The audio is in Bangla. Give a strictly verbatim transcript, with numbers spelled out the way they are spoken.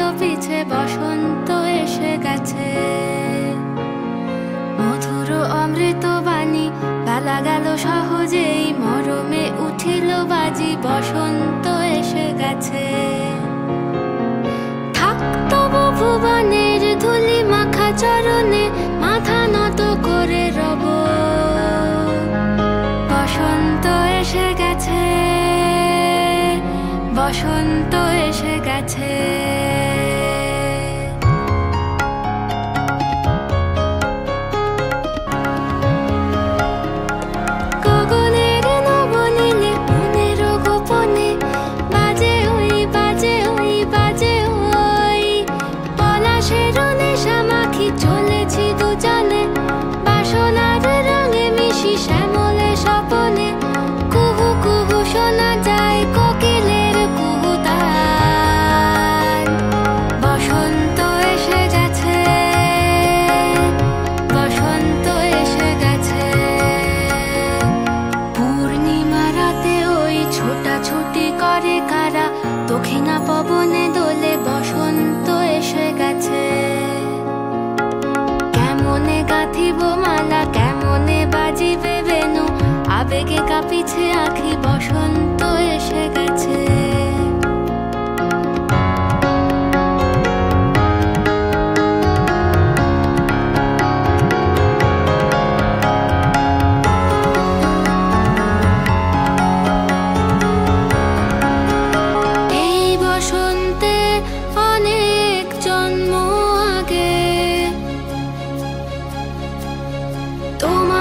পিছে বসন্ত এসে গেছে। মধুর অমৃত বাণী বেলা গেল সহজেই, মরমে উঠিল বাজি বসন্ত এসে গেছে। থাকতব ভুবনের ধুলি মাখা চরণে মাথা নত করে রব, বসন্ত এসে গেছে, বসন্ত এসে গেছে। গগনের নবনীলে মনের গোপনে বাজে ওই বাজে ওই বাজে ওই, পলাশের নেশা মাখি চলেছি দুজনে, বাসনার রঙে মিশি শ্যামলে স্বপনে। কুহু কুহু শোনা যায় কোকিলের কুহুতান, বসন্ত এসে গেছে, বসন্ত এসে গেছে। পূর্ণিমা রাতে ওই ছোটাছুটি করে কারা, দক্ষিণা পবনে দোলে বসন্ত এসে গেছে। কেমনে গাঁথিব মালা, কেমনে বাজিবে বেনু, আবেগে কাঁপিছে আঁখি, বসন্ত এসে গেছে। এই বসন্তে অনেক জন্ম আগে তোমার